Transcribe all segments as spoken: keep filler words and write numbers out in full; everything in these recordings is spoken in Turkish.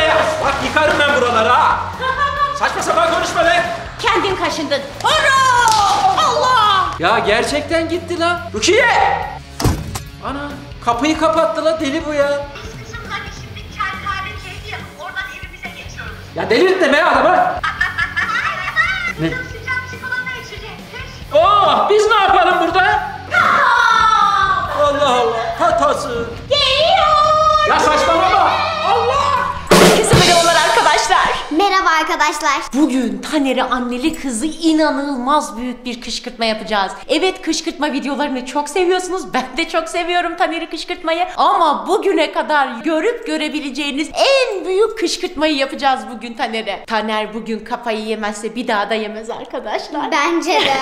be. Bak yıkarım ben buraları ha. Saçma sapan konuşma be. Kendin kaşındın. Ana! Allah! Ya gerçekten gitti la. Rukiye! Ana kapıyı kapattı la, deli bu ya. Biz kızım hadi şimdi çay kahve keyfi yapıp oradan evimize geçiyoruz. Ya delirtme be adamı. Ne? Sıcak çikolata içeceğiz. Oh, biz ne yapalım burada? Allah Allah, hatası. Geliyor! Ya saçmalama. Allah! Herkese merhabalar arkadaşlar. Merhaba arkadaşlar. Bugün Taner'e anneli kızı inanılmaz büyük bir kışkırtma yapacağız. Evet, kışkırtma videolarını çok seviyorsunuz. Ben de çok seviyorum Taner'i kışkırtmayı. Ama bugüne kadar görüp görebileceğiniz en büyük kışkırtmayı yapacağız bugün Taner'e. Taner bugün kafayı yemezse bir daha da yemez arkadaşlar. Bence de.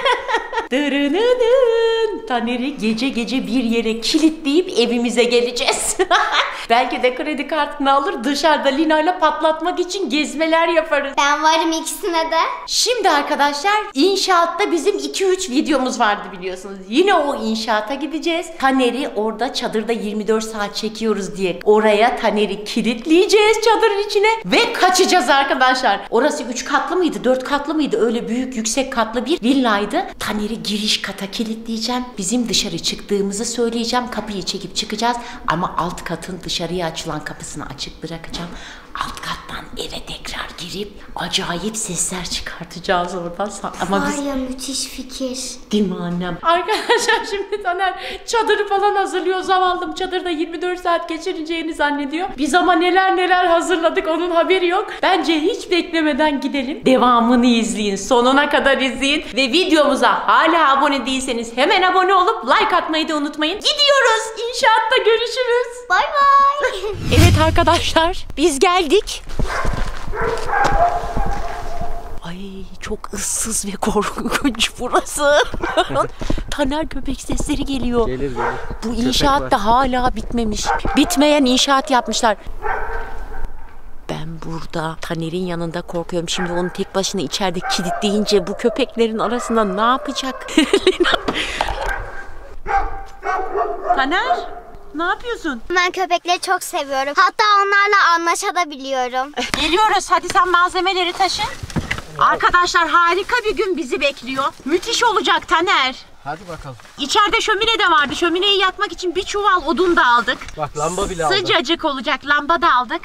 Dırınının. Taner'i gece gece bir yere kilitleyip evimize geleceğiz. Belki de kredi kartını alır, dışarıda Lina'yla patlatmak için gezmeler yaparız. Ben varım ikisine de. Şimdi arkadaşlar, inşaatta bizim iki üç videomuz vardı biliyorsunuz. Yine o inşaata gideceğiz. Taner'i orada çadırda yirmi dört saat çekiyoruz diye oraya Taner'i kilitleyeceğiz çadırın içine ve kaçacağız arkadaşlar. Orası üç katlı mıydı, dört katlı mıydı? Öyle büyük, yüksek katlı bir villaydı. Taner'i giriş kata kilitleyeceğim. Bizim dışarı çıktığımızı söyleyeceğim. Kapıyı çekip çıkacağız ama alt katın dışarıya açılan kapısını açık bırakacağım. Alt kattan eve tekrar girip acayip sesler çıkartacağız oradan. Ama Var biz... ya, müthiş fikir. Değil mi annem? Arkadaşlar şimdi Taner çadırı falan hazırlıyor. Zavallım çadırda yirmi dört saat geçireceğini zannediyor. Biz ama neler neler hazırladık, onun haberi yok. Bence hiç beklemeden gidelim. Devamını izleyin. Sonuna kadar izleyin. Ve videomuza hala abone değilseniz hemen abone olup like atmayı da unutmayın. Gidiyoruz. İnşaatta görüşürüz. Bay bay. Evet arkadaşlar, biz geldik. Ay çok ıssız ve korkunç burası. Taner, köpek sesleri geliyor. Gelir gelir. Bu inşaat da hala bitmemiş. Bitmeyen inşaat yapmışlar. Ben burada Taner'in yanında korkuyorum. Şimdi onu tek başına içeride kilitleyince bu köpeklerin arasında ne yapacak? Taner, ne yapıyorsun? Ben köpekleri çok seviyorum. Hatta onlarla anlaşabiliyorum. Geliyoruz. Hadi sen malzemeleri taşın. Arkadaşlar, harika bir gün bizi bekliyor. Müthiş olacak Taner. Hadi bakalım. İçeride şömine de vardı. Şömineyi yakmak için bir çuval odun da aldık. Bak lamba bile aldım. Sıcacık olacak. Lamba da aldık.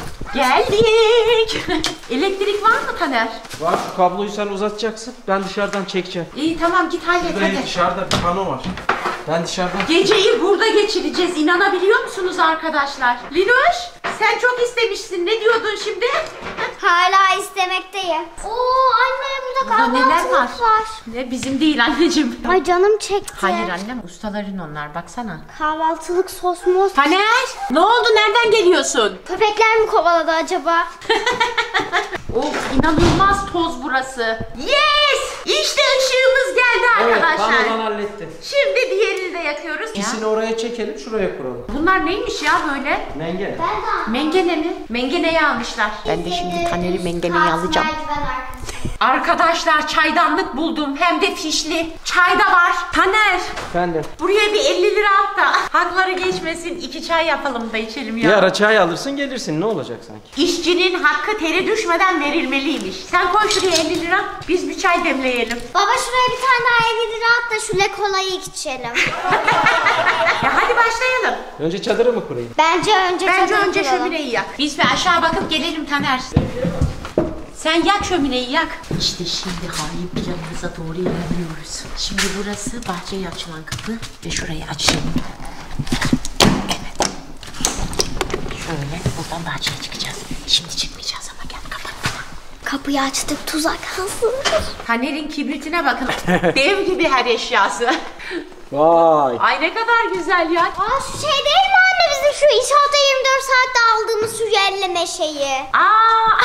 Geldik. Elektrik var mı Taner? Var, şu kabloyu sen uzatacaksın. Ben dışarıdan çekeceğim. İyi tamam, git hallet Buraya hadi. dışarıda bir pano var. Ben dışarıdan... Geceyi burada geçireceğiz. İnanabiliyor musunuz arkadaşlar? Linoş, sen çok istemişsin. Ne diyordun şimdi? Hala istemekteyim. Oo anne, burada Burada neler var? kahvaltılık var. Ne, bizim değil anneciğim. Ay canım çekti. Hayır annem, ustaların onlar, baksana. Kahvaltılık sos mos. Taner, ne oldu, nereden geliyorsun? Köpekler mi kovaladı acaba? Of, inanılmaz toz burası. Yes! İşte ışığımız geldi arkadaşlar. Evet, panodan hallettim. Şimdi diğerini de yakıyoruz. İkisini oraya çekelim, şuraya kuralım. Bunlar neymiş ya böyle? Mengene. Mengene mi? Mengeneyi almışlar. Ben de şimdi Taner'i mengeneyi alacağım. Arkadaşlar, çaydanlık buldum. Hem de fişli. Çay da var. Taner, Efendim. buraya bir elli lira at da hakları geçmesin. İki çay yapalım da içelim ya. Bir ara çay alırsın gelirsin, ne olacak sanki? İşçinin hakkı teri düşmeden verilmeliymiş. Sen koy şuraya elli lira. Biz bir çay demleyelim. Baba şuraya bir tane daha elli lira at da şu le kolayı içelim. Ya hadi başlayalım. Önce çadırı mı kurayım? Bence önce Bence çadır önce kuralım. şömineyi yak. Biz bir aşağı bakıp gelelim Taner. Sen yak şömineyi, yak. İşte şimdi hain planımıza doğru ilerliyoruz. Şimdi burası bahçeye açılan kapı ve şurayı açalım. Evet. Şöyle buradan bahçeye çıkacağız. Şimdi çıkmayacağız ama gel, kapat. Kapıyı açtık, tuzak hazır. Taner'in kibritine bakın. Dev gibi her eşyası. Vay. Ay ne kadar güzel ya. Aa şu şey değil mi anne, bizim şu inşaatta yirmi dört saatte aldığımız şu yerleme şeyi? Aa!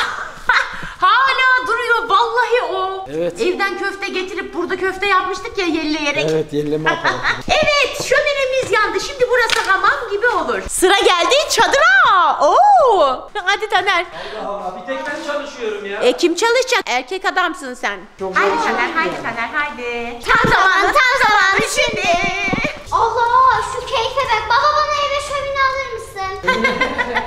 Hala duruyor vallahi o. Evet. Evden köfte getirip burada köfte yapmıştık ya, yelleyerek. Evet, yelleme yapalım. Evet, şöminemiz yandı. Şimdi burası hamam gibi olur. Sıra geldi çadıra. Oo! Hadi Taner. Allah Allah, bir tek ben çalışıyorum ya. E kim çalışacak? Erkek adamsın sen. Çok Haydi zor Taner, şey haydi ya. Taner, haydi. Tam zaman, tam zaman şimdi. Allah, şu keyfe bak. Baba bana eve şömine alır mısın?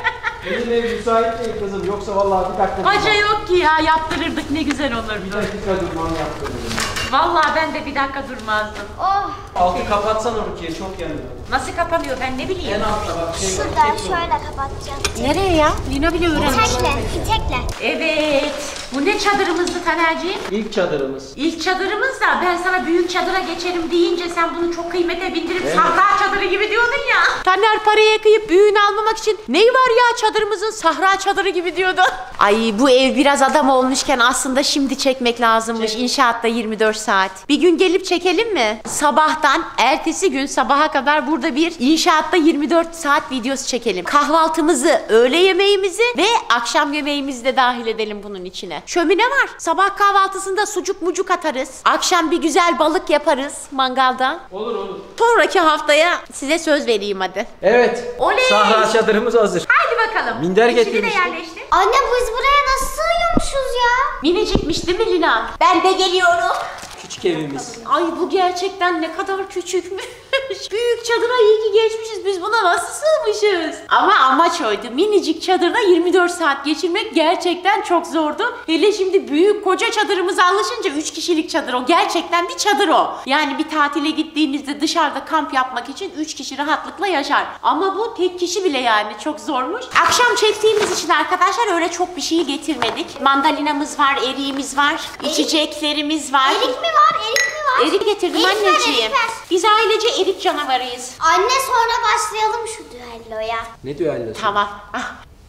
Benim ev müsait değil kızım. Yoksa vallahi bir dakika. Baca yok ki ya, yaptırırdık ne güzel Bir olurdu. dakika durmam yaptırırım. Vallahi ben de bir dakika durmazdım. Oh. Altı kapatsana Rukiye, çok yanıyor. Nasıl kapanıyor ben ne bileyim. En altta bak şey var. Şuradan tek yol. şöyle kapatacağım. Nereye ya? Lina bile öğrenmiş. Tekle, tekle. Evet. Bu ne çadırımızdı Tanerciğim? İlk çadırımız. İlk çadırımız da ben sana büyük çadıra geçerim deyince sen bunu çok kıymete bindirip Evet. sahra çadırı gibi diyordun ya. Taner paraya kıyıp büyüğünü almamak için neyi var ya çadırımızın sahra çadırı gibi diyordu. Ay bu ev biraz adam olmuşken aslında şimdi çekmek lazımmış. Çek. İnşaatta yirmi dört saat. Bir gün gelip çekelim mi? Sabahtan ertesi gün sabaha kadar burada bir inşaatta yirmi dört saat videosu çekelim. Kahvaltımızı, öğle yemeğimizi ve akşam yemeğimizi de dahil edelim bunun içine. Şömine var. Sabah kahvaltısında sucuk mucuk atarız. Akşam bir güzel balık yaparız mangalda. Olur olur. Sonraki haftaya size söz vereyim hadi. Evet. Oley! Sahra çadırımız hazır. Haydi bakalım. Minder İçini de getirmiştim. yerleştir. Anne biz buraya nasıl sığıyormuşuz ya? Minicikmiş değil mi Lina? Ben de geliyorum. Küçük evimiz. Ay bu gerçekten ne kadar küçükmüş. Büyük çadıra iyi ki geçmişiz. Biz buna nasıl sığmışız? Ama amaç oydu. Minicik çadırda yirmi dört saat geçirmek gerçekten çok zordu. Hele şimdi büyük koca çadırımıza alışınca üç kişilik çadır o. Gerçekten bir çadır o. Yani bir tatile gittiğinizde dışarıda kamp yapmak için üç kişi rahatlıkla yaşar. Ama bu tek kişi bile yani çok zormuş. Akşam çektiğimiz için arkadaşlar öyle çok bir şey getirmedik. Mandalinamız var, eriğimiz var, içeceklerimiz var. Erik mi var, erik mi var? Erik getirdim Erik ver, anneciğim. erik ver. Biz ailece erik canavarıyız. Anne sonra başlayalım şu düelloya. Ne düellosu? Tamam. Ah.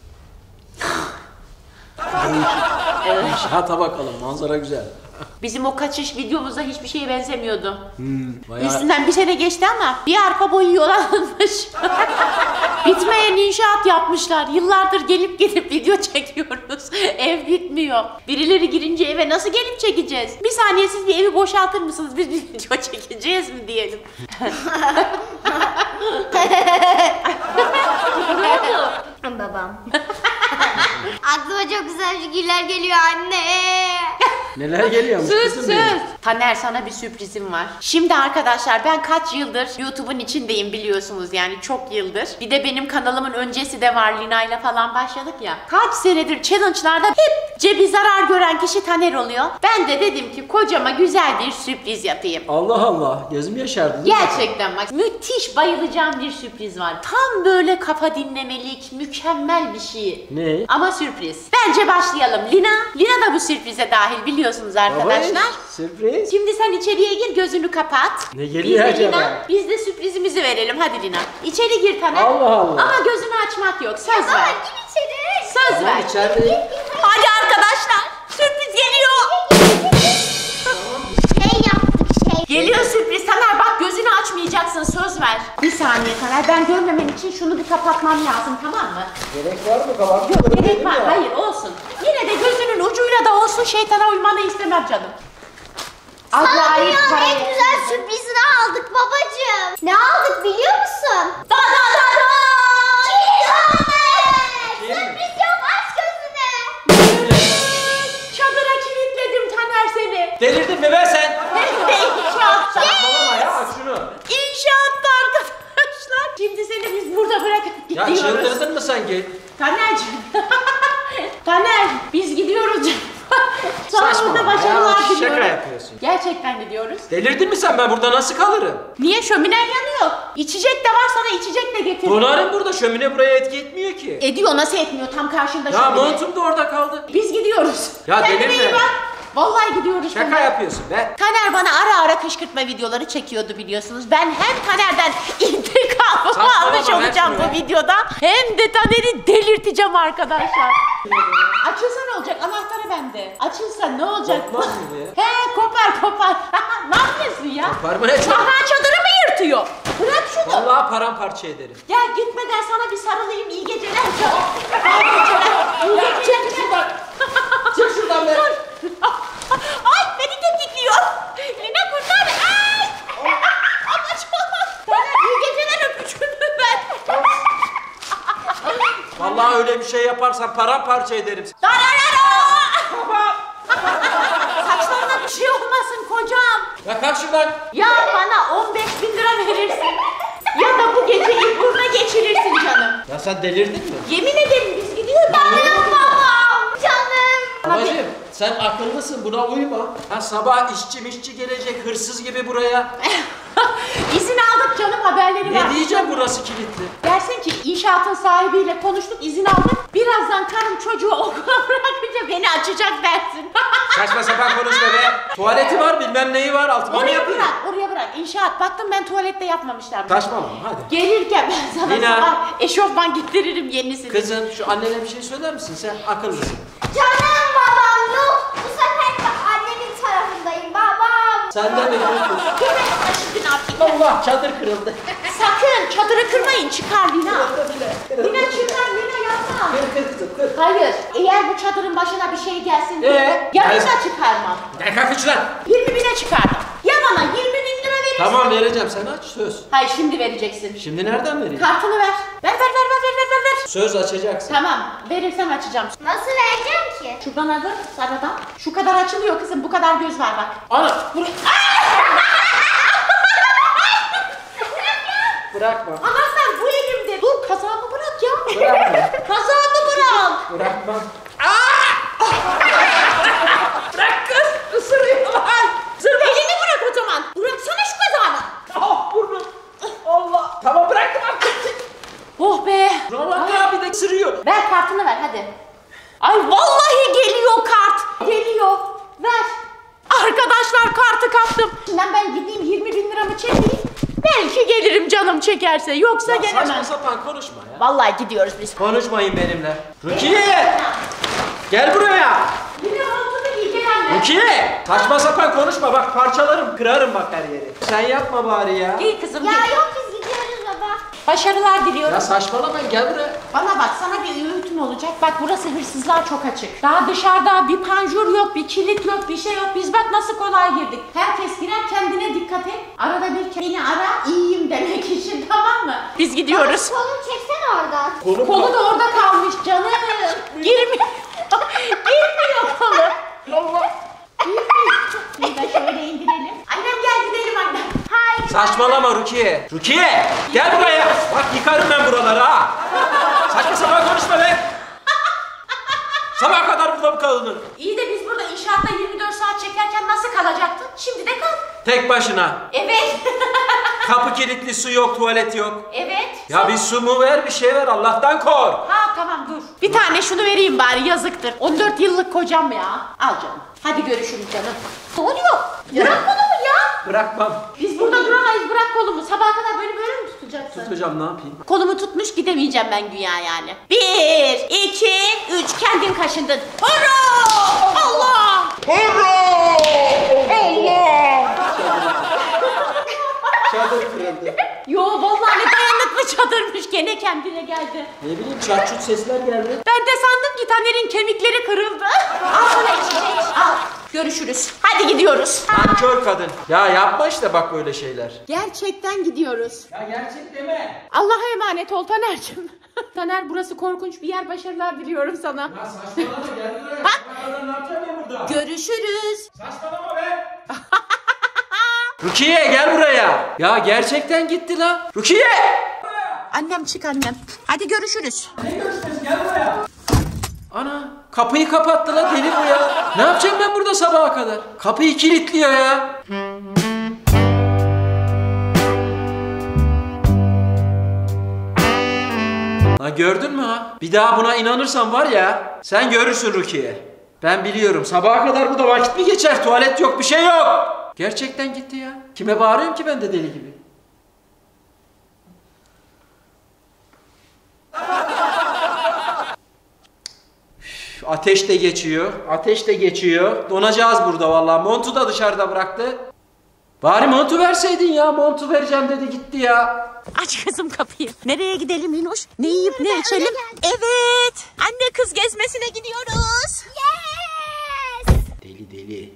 İnşaata bakalım, manzara güzel. Bizim o kaçış videomuzda hiçbir şeye benzemiyordu. Hmm, bayağı... Üstünden bir sene geçti ama bir arka boyu yolanmış. Bitmeyen inşaat yapmışlar. Yıllardır gelip gelip video çekiyoruz. Ev bitmiyor. Birileri girince eve nasıl gelip çekeceğiz? Bir saniye siz bir evi boşaltır mısınız? Biz bir video çekeceğiz mi diyelim. Ne oldu? Babam. Aklıma çok güzel figürler geliyor anne. Neler geliyormuş Sus kızım sus. benim. Taner sana bir sürprizim var. Şimdi arkadaşlar ben kaç yıldır YouTube'un içindeyim biliyorsunuz yani çok yıldır. Bir de benim kanalımın öncesi de var, Lina'yla falan başladık ya. Kaç senedir challenge'larda hep cebi zarar gören kişi Taner oluyor. Ben de dedim ki kocama güzel bir sürpriz yapayım. Allah Allah, gözüm yaşardı değil mi? Gerçekten bak müthiş bayılacağım bir sürpriz var. Tam böyle kafa dinlemelik mükemmel bir şey. Ne? Ama sürpriz. Bence başlayalım. Lina, Lina da bu sürprize dahil biliyorsunuz arkadaşlar. Babayış, sürpriz. Şimdi sen içeriye gir, gözünü kapat. Ne geliyor biz de acaba? Lina, biz de sürprizimizi verelim. Hadi Lina. İçeri gir Taner. Allah Allah. Ama gözünü açmak yok. Söz Baba ver. gir içeri. Söz Tamam, ver. içerideyim. Hadi arkadaşlar. Sürpriz geliyor. Şey yaptık şey. Geliyor sürpriz. Taner bak gözünü açmayacaksın. Söz ver. Bir saniye Taner. Ben görmemen için şunu bir kapatmam lazım, tamam mı? Gerek var mı kalan? Yok gerek var. Hayır olsun. Yine de gözünün ucuyla da olsun şeytana uymanı istemem canım. Sana Acayip dünyanın para. en güzel sürprizini aldık babacığım. Ne aldık biliyor musun? Da da da da. Kilit Sürpriz yok, aç gözünü. Çadıra kilitledim Taner seni. Delirdin mi be sen? İnşaatta. Saçmalama ya, aç şunu. İnşaatta arkadaşlar. Şimdi seni biz burada bırakıp Ya gidiyoruz. çıldırdın mı sen gel? Taner'cim. Taner biz gidiyoruz canım. Sana Saçmalama burada ya, başarılar şaka diliyorum. yapıyorsun. Gerçekten gidiyoruz. Delirdin mi sen? Ben burada nasıl kalırım? Niye şöminen yanıyor? İçecek de var, sana içecek de getirdim. Donarım burada, şömine buraya etki etmiyor ki. Ediyor, nasıl etmiyor, tam karşında Ya şömine. montum da orada kaldı. Biz gidiyoruz. Ya Kendine delirme. iyi bak. Vallahi gidiyoruz. Şaka Taner. yapıyorsun be. Taner bana ara ara kışkırtma videoları çekiyordu biliyorsunuz. Ben hem Taner'den intikamımı Saçmalama, almış ver olacağım şunu bu ya. videoda. Hem de Taner'i delirteceğim arkadaşlar. Açılsa ne olacak? Anahtarı bende. Açılsa ne olacak? Kopmaz mı bu ya? He kopar kopar. Ne yapıyorsun ya? Kopar mı ne çok? Sahra çadırı mı yırtıyor? Bırak şunu. Vallahi paramparça ederim. Gel gitmeden sana bir sarılayım, iyi geceler canım. İyi geceler. İyi geceler. Çık şuradan. Çık şuradan be. Ay beni tetikliyor. Lina kurtar. Ay. Ama çok. Taner iyi geceler, öpücüğümü ver. Vallahi öyle bir şey yaparsan paramparça ederim. Dararara. Saçlarına bir şey olmasın kocam. Ya kalk şuradan. Ya bana on beş bin lira verirsin. Ya da bu geceyi burada geçirirsin canım. Ya sen delirdin mi? Yemin ederim biz Benim babam. Canım. Babacım sen akıllısın, buna uyma. Ha, sabah işçi mişçi gelecek hırsız gibi buraya. İzin aldık canım, haberleri var. Ne diyeceğim, burası kilitli. Dersin ki inşaatın sahibiyle konuştuk, izin aldık. Birazdan karım çocuğu okula bırakınca beni açacak dersin. Saçma sapan konuşma be. Tuvaleti var, bilmem neyi var, altıma mı Oraya yapayım? bırak, oraya bırak. İnşaat. Baktım ben tuvalette yapmamışlar. Saçmalama hadi. Gelirken ben sana Lina. sabah eşofman gittiririm yenisini. Kızım şu annene bir şey söyler misin, sen akıllısın. Canım babam yok. Bu sefer de annemin tarafındayım babam. Sen de mi kırıldın? Şimdi ne yapayım? Allah, çadır kırıldı. Sakın çadırı kırmayın, çıkar Lina. Lina çıkar, Lina yapma. Kır kır kızım kır. Hayır, eğer bu çadırın başına bir şey gelsin diye Ee? yarına Ben- çıkarmam. Gel kalk üç lan. yirmi bine çıkardım. Ya bana yirmi bin lira verirsin. Tamam vereceğim, sen aç söz. Hayır, şimdi vereceksin. Şimdi nereden vereyim? Kartını ver. Ver ver ver ver ver ver ver. Söz açacaksın. Tamam, verirsem açacağım. Nasıl vereceğim ki? Şuradan alır, sarıdan. Şu kadar açılıyor kızım, bu kadar göz var bak. Ana Buraya... bırakma. Anahtar bu elimde. Dur, kazağımı bırak ya. Bırakma. Kazağımı bırak. Bırakma. Bırak kız, ısırıyor lan. Zırma. Elini bırak o zaman. Bıraksana şu kazağını. Ah burnum. Allah. Tamam bıraktım artık. Oh be. Roman abi de sırıyor. Ver kartını ver hadi. Ay vallahi geliyor kart. Geliyor. Ver. Arkadaşlar kartı kaptım. Şimdi ben gideyim yirmi bin liramı çekeyim. Belki gelirim canım çekerse. Yoksa Ya gelemem. saçma sapan konuşma ya. Vallahi gidiyoruz biz. Konuşmayın benimle. Rukiye! Gel buraya. Yine oldu da iyi gel anne. Rukiye! Saçma sapan konuşma, bak parçalarım, kırarım bak her yeri. Sen yapma bari ya. İyi kızım Ya gel. yok biz gidiyoruz baba. Başarılar diliyorum. Ya saçmalamayın, gel buraya. Bana bak, sana bir öğütüm olacak. Bak burası hırsızlar çok açık. Daha dışarıda bir panjur yok, bir kilit yok, bir şey yok. Biz bak nasıl kolay girdik. Herkes girer, kendine dikkat et. Arada bir beni ara, iyiyim demek için, tamam mı? Biz gidiyoruz. Kolunu çeksene oradan. Konu Kolu da orada kalmış canım. Girmiyor. Girmiyor kolu. Allah. Bunu da şöyle indirelim. Annem gel gidelim annem. Hayır. Saçmalama Rukiye. Rukiye! Gel buraya. Bak yıkarım ben buraları ha. Saçma sapan konuşma be. Sabaha kadar burada mı kalınır? İyi de biz burada inşaatta yirmi dört saat çekerken nasıl kalacaktın? Şimdi de kal. Tek başına. Evet. Kapı kilitli, su yok, tuvalet yok. Evet. Ya bir su mu ver, bir şey ver, Allah'tan kork. Ha tamam dur. Bir tane şunu vereyim bari, yazıktır. on dört yıllık kocam ya. Al canım. Hadi görüşürüz canım. Ne oluyor? Bırak kolumu ya. Bırakmam. Biz burada duramayız, bırak kolumu. Sabaha kadar böyle böyle mi tutacaksın? Tutacağım, ne yapayım? Kolumu tutmuş gidemeyeceğim ben güya yani. Bir, iki, üç. Kendin kaşındın. Hurra! Allah! Çadır kırıldı. Yo vallahi ne dayanıklı çadırmış, gene kendine geldi. Ne bileyim, çat çut sesler geldi. Ben de sandım ki Taner'in kemikleri kırıldı. Al sana içecek. Al. Görüşürüz. Hadi gidiyoruz. Nankör kadın. Ya yapma işte bak böyle şeyler. Gerçekten gidiyoruz. Ya gerçek deme. Allah'a emanet ol Taner'cim. Taner burası korkunç bir yer, başarılar diliyorum sana. Ya saçmalama, gel buraya. Ha? Ne yapacağım ben burada? Görüşürüz. Saçmalama be. Rukiye gel buraya. Ya gerçekten gitti la. Rukiye. Annem çık annem. Hadi görüşürüz. Ne görüşmesi, gel buraya. Ana kapıyı kapattı la, deli bu ya. Ne yapacağım ben burada sabaha kadar? Kapıyı kilitliyor ya. Ha gördün mü ha? Bir daha buna inanırsan var ya, sen görürsün Rukiye. Ben biliyorum, sabaha kadar burada vakit mi geçer? Tuvalet yok, bir şey yok. Gerçekten gitti ya. Kime bağırıyorum ki ben de deli gibi? Üf, ateş de geçiyor. Ateş de geçiyor. Donacağız burada vallahi. Montu da dışarıda bıraktı. Bari montu verseydin ya. Montu vereceğim dedi, gitti ya. Aç kızım kapıyı. Nereye gidelim Linoş? Ne yiyip ne içelim? Evet. Anne kız gezmesine gidiyoruz. Yes. Deli deli.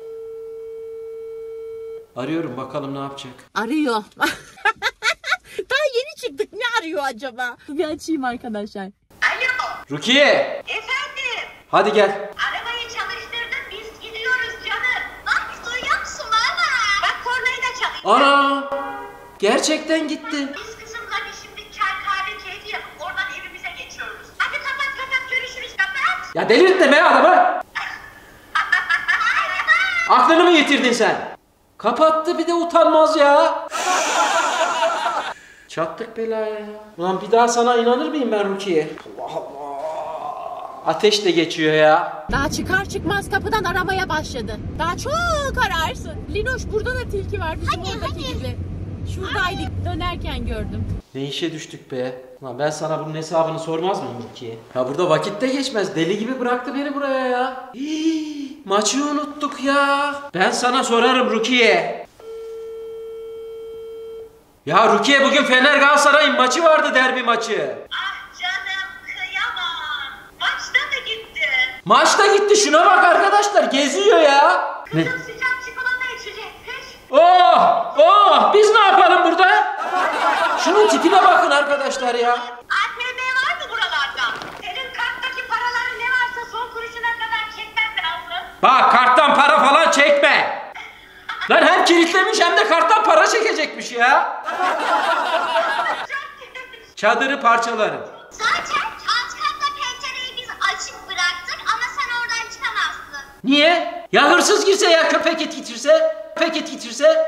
Arıyorum, bakalım ne yapacak. Arıyor. Daha yeni çıktık. Ne arıyor acaba? Bir açayım arkadaşlar. Alo. Rukiye. Efendim. Hadi gel. Arabayı çalıştırdım, biz gidiyoruz canım. Lan duyuyor musun valla? Bak kornayı da çalıyor. Ana. Gerçekten gitti. Biz kızımla bir şimdi çay kahve keyfi yapıp oradan evimize geçiyoruz. Hadi kapat kapat, görüşürüz. Ya delirtme be adamı. Aklını mı yitirdin sen? Kapattı bir de utanmaz ya. Çattık belaya ya. Ulan bir daha sana inanır mıyım ben Rukiye? Allah Allah. Ateş de geçiyor ya. Daha çıkar çıkmaz kapıdan aramaya başladı. Daha çok ararsın. Linoş burada da tilki var bizim Hadi, oradaki hadi. gibi. Şuradaydık dönerken gördüm. Ne işe düştük be? Lan ben sana bunun hesabını sormaz mıyım Rukiye? Ya burada vakit de geçmez. Deli gibi bıraktı beni buraya ya. Hii, maçı unuttuk ya. Ben sana sorarım Rukiye. Ya Rukiye bugün Fener Galatasaray'ın maçı vardı, derbi maçı. Ah canım kıyamam. Maçta mı gitti? Maçta gitti, şuna bak arkadaşlar, geziyor ya. Ne? Kızım sıcak çikolata içecekmiş. Oh! Oh! Biz ne yapalım burada? Şunun tipine bakın arkadaşlar ya. A T M var mı buralarda? Senin karttaki paraların ne varsa son kuruşuna kadar çekmem lazım. Bak, karttan para falan çekme. Lan hem kilitlemiş hem de karttan para çekecekmiş ya. Çadırı parçalarım. Zaten alt katta pencereyi biz açık bıraktık ama sen oradan çıkamazsın. Niye? Ya hırsız girse, ya köpek et getirse? Köpek et getirse?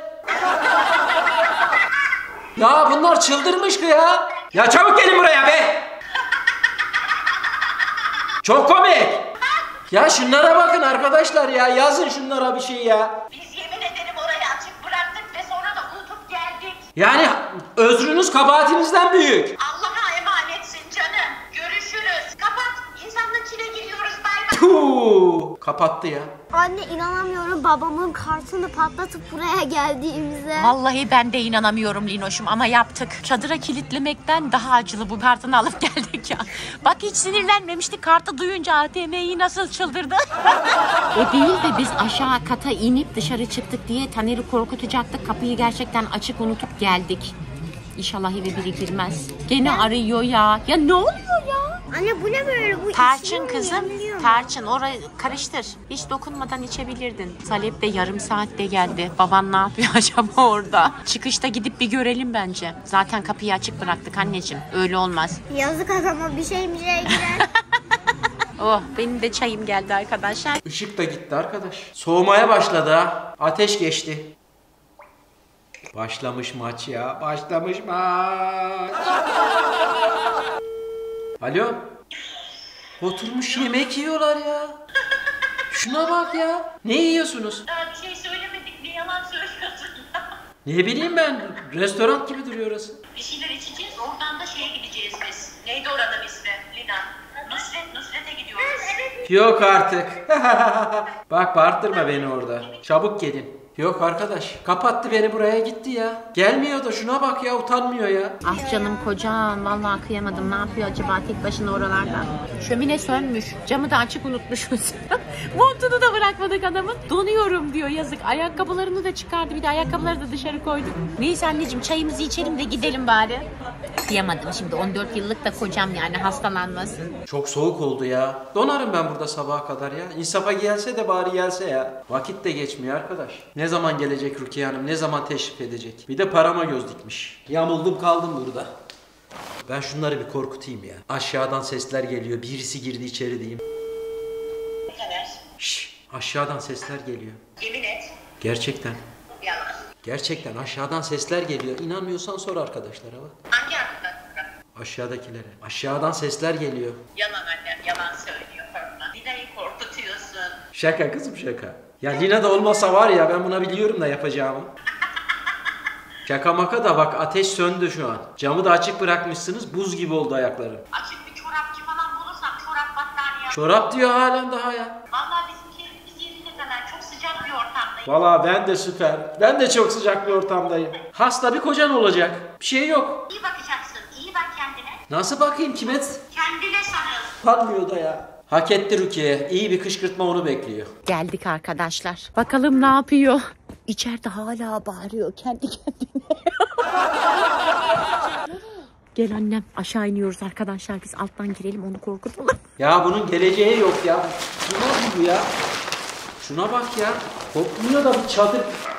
Ya bunlar çıldırmış ki ya. Ya çabuk gelin buraya be. Çok komik. Ya şunlara bakın arkadaşlar ya. Yazın şunlara bir şey ya. Biz yemin ederim orayı açık bıraktık ve sonra da unutup geldik. Yani özrünüz kabahatinizden büyük. Allah'a emanetsin canım. Görüşürüz. Kapat. İnsanlık içine giriyoruz. Bay bay. Puh, kapattı ya. Anne inanamıyorum babamın kartını patlatıp buraya geldiğimize. Vallahi ben de inanamıyorum Linoş'um ama yaptık. Çadıra kilitlemekten daha acılı, bu kartını alıp geldik ya. Bak hiç sinirlenmemiştik, kartı duyunca A T M'yi nasıl çıldırdı. O değil de biz aşağı kata inip dışarı çıktık diye Taner'i korkutacaktık. Kapıyı gerçekten açık unutup geldik. İnşallah eve biri girmez. Gene arıyor ya. Ya ne oluyor ya? Anne bu ne böyle? Bu Tarçın içiyor mu, kızım, yanıyor mu? tarçın orayı karıştır. Hiç dokunmadan içebilirdin. Talep de yarım saatte geldi. Baban ne yapıyor acaba orada? Çıkışta gidip bir görelim bence. Zaten kapıyı açık bıraktık anneciğim. Öyle olmaz. Yazık adama bir şey bir şey girer. Oh, benim de çayım geldi arkadaşlar. Işık da gitti arkadaş. Soğumaya başladı ha. Ateş geçti. Başlamış maç ya. Başlamış maç. Alo. Oturmuş yemek yiyorlar ya. Şuna bak ya. Ne yiyorsunuz? Daha bir şey söylemedik. Ne yalan söylüyorsun? Ne bileyim ben. Restoran gibi duruyor orası. Bir şeyler içeceğiz. Oradan da şeye gideceğiz biz. Neydi oranın ismi? Lina. Nusret, Nusret'e gidiyoruz. Evet. Yok artık. Bak bağırtırma beni orada. Çabuk gelin. Yok arkadaş. Kapattı beni, buraya gitti ya. Gelmiyor da şuna bak ya, utanmıyor ya. Ah canım kocam, vallahi kıyamadım. Ne yapıyor acaba tek başına oralarda? Şömine sönmüş. Camı da açık unutmuşuz. Montunu da bırakmadık adamın. Donuyorum diyor, yazık. Ayakkabılarını da çıkardı. Bir de ayakkabıları da dışarı koyduk. Neyse anneciğim, çayımızı içelim de gidelim bari. Kıyamadım şimdi, on dört yıllık da kocam yani, hastalanmasın. Çok soğuk oldu ya. Donarım ben burada sabaha kadar ya. İnsafa gelse de bari gelse ya. Vakit de geçmiyor arkadaş. Ne zaman gelecek Rukiye Hanım? Ne zaman teşrif edecek? Bir de parama göz dikmiş. Yamuldum kaldım burada. Ben şunları bir korkutayım ya. Aşağıdan sesler geliyor. Birisi girdi içeri diyeyim. Taner. Şşş. Aşağıdan sesler geliyor. Yemin et. Gerçekten. Yalan. Gerçekten aşağıdan sesler geliyor. İnanmıyorsan sor arkadaşlara bak. Hangi arkadaşlar? Aşağıdakilere. Aşağıdan sesler geliyor. Yalan annem. Yalan söylüyor. Korkma. Lina'yı korkutuyorsun. Şaka kızım, şaka. Ya Lina da olmasa var ya, ben buna biliyorum da yapacağımı. Şaka maka da bak, ateş söndü şu an. Camı da açık bırakmışsınız, buz gibi oldu ayaklarım. Açık bir çorapçı falan bulursam çorap battaniye. Çorap diyor halen daha ya. Vallahi bizim yerimiz yerinde Taner. Çok sıcak bir ortamdayım. Valla ben de süper. Ben de çok sıcak bir ortamdayım. Hasta bir kocan olacak. Bir şey yok. İyi bakacaksın. İyi bak kendine. Nasıl bakayım kime? Kendine sarıl. Kalmıyor da ya. Hak etti Rukiye. İyi bir kışkırtma onu bekliyor. Geldik arkadaşlar. Bakalım ne yapıyor? İçeride hala bağırıyor kendi kendine. Gel annem, aşağı iniyoruz arkadaşlar. Biz alttan girelim, onu korkutalım. Ya bunun geleceği yok ya. Şuna bak bu ya. Şuna bak ya. Kokmuyor da bir çadır.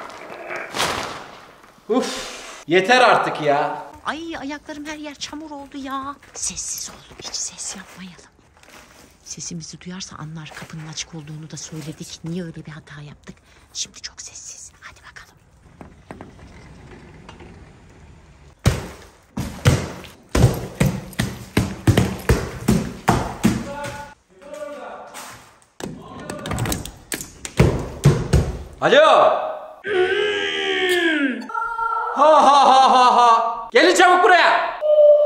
Uf. Yeter artık ya. Ay ayaklarım her yer çamur oldu ya. Sessiz ol, hiç ses yapmayalım. Sesimizi duyarsa anlar, kapının açık olduğunu da söyledik. Niye öyle bir hata yaptık? Şimdi çok sessiz. Hadi bakalım. Alo. Ha ha ha ha ha. Gelin çabuk buraya.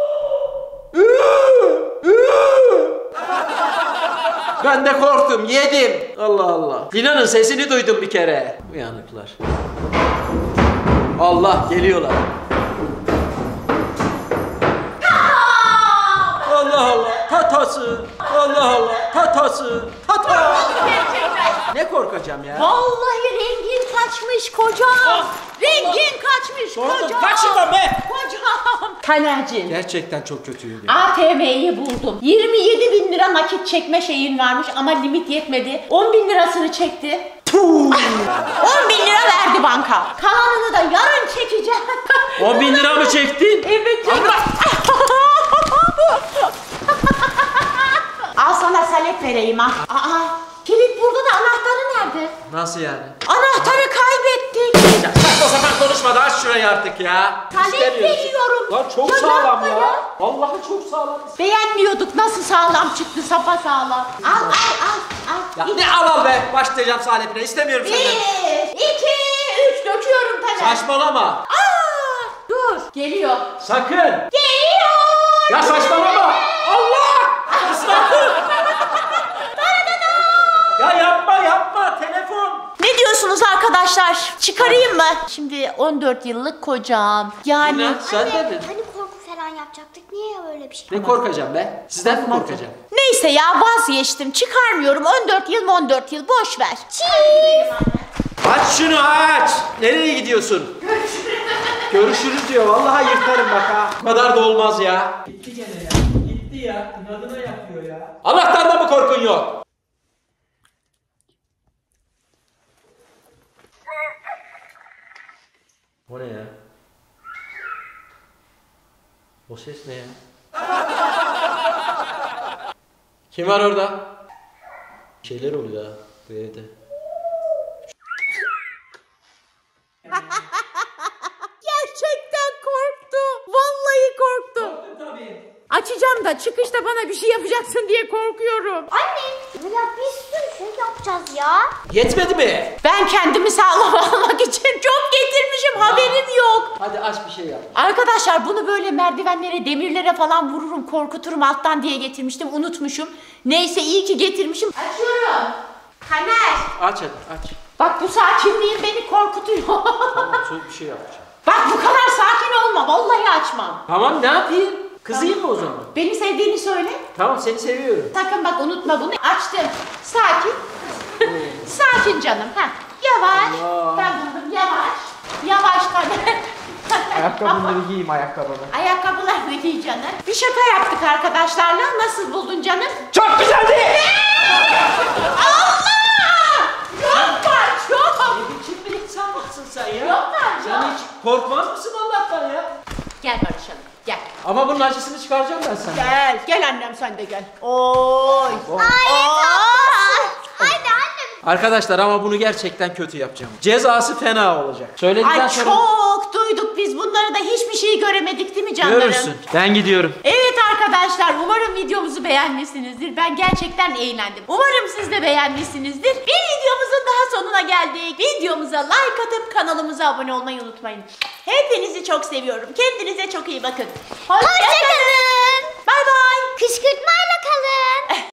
Ben de korktum, yedim. Allah Allah. Lina'nın sesini duydum bir kere. Uyanıklar. Allah, geliyorlar. Allah Allah, tatası. Allah Allah, tatası. Tata. Ne korkacağım ya? Vallahi rengin kaçmış kocam. Rengin kaçmış Sordum, kocam. kaç şuradan be? Kocam. Taner'cim. Gerçekten çok kötüydü. A T M'yi buldum. yirmi yedi bin lira nakit çekme şeyin varmış ama limit yetmedi. on bin lirasını çekti. on bin lira verdi banka. Kalanını da yarın çekeceğim. on bin lira mı çektin? Evet canım. Al sana salep vereyim ha. Aa, kilit burada da anahtarı nerede? Nasıl yani? Anahtarı kaybettik. Ya saçma sapan konuşma da aç şurayı artık ya. Salep İstemiyorum. veriyorum. Lan çok Ya sağlam yapma ya. ya. Vallahi çok sağlam. Beğenmiyorduk, nasıl sağlam çıktı, sapa sağlam. Al al al al. Ya ne al al be. Başlayacağım salepine. İstemiyorum senden. Bir, iki, üç, döküyorum Taner. Saçmalama. Aa, dur, geliyor. Sakın. Geliyor. Ya saçmalama. Allah. Islattım. Ya yapma yapma. Telefon. Ne diyorsunuz arkadaşlar? Çıkarayım mı? Şimdi on dört yıllık kocam. Yani Lina, sen de mi? Hani korku falan yapacaktık. Niye öyle bir şey? Ne korkacağım be? Sizden mi korkacağım? neyse ya, vazgeçtim. Çıkarmıyorum. on dört yıl on dört yıl boş ver. Aç şunu aç. Nereye gidiyorsun? Görüşürüz. Görüşürüz diyor. Vallahi yırtarım bak ha. Bu kadar da olmaz ya. Gitti gene ya. Gitti ya. İnadına yapıyor ya. Allah'tan da mı korkun yok? O ne ya? O ses ne ya? Kim var orada? Bir şeyler oluyor ha bu evde. Gerçekten korktu. Vallahi korktu. Korktum tabii. Açacağım da çıkışta bana bir şey yapacaksın diye korkuyorum. Anne, ya bir sürü şey yapacağız ya. Yetmedi mi? Ben kendimi sağlam almak için çok getirmişim, haberim yok. Hadi aç bir şey yap. Arkadaşlar bunu böyle merdivenlere, demirlere falan vururum, korkuturum alttan diye getirmiştim, unutmuşum. Neyse iyi ki getirmişim. Açıyorum. Taner. Aç hadi aç. Bak bu sakinliğin beni korkutuyor. Tamam soğuk bir şey yapacağım. Bak bu kadar sakin olma, vallahi açmam. Tamam ne yapayım? Kızayım mı o zaman? Beni sevdiğini söyle. Tamam seni seviyorum. Sakın bak unutma bunu. Açtım. Sakin. Sakin canım. Ha. Yavaş. Allah. Ben buldum. Yavaş. Yavaş Taner. Ayakkabıları giyeyim ayakkabını. Ayakkabılarını giy canım. Bir şaka yaptık arkadaşlarla. Nasıl buldun canım? Çok güzeldi. Allah! Yok var çok. Ne biçim bir insan mısın sen ya? Yok var Sen yok. hiç korkmaz mısın Allah'tan ya? Gel barışalım. Gel. Ama bunun acısını çıkaracağım ben sana. Gel. Gel annem sen de gel. Oy. Oh. Haydi anne. Arkadaşlar ama bunu gerçekten kötü yapacağım. Cezası fena olacak. Söyledikten Ay sonra çok duyduk biz bunları da hiçbir şey göremedik değil mi canlarım? görürsün. Ben gidiyorum. Evet arkadaşlar, umarım videomuzu beğenmişsinizdir. Ben gerçekten eğlendim. Umarım siz de beğenmişsinizdir. Bir videomuzun daha sonuna geldik. Videomuza like atıp kanalımıza abone olmayı unutmayın. Hepinizi çok seviyorum. Kendinize çok iyi bakın. Hoşçakalın. Hoşçakalın. Bay bay. Kışkırtmayla kalın.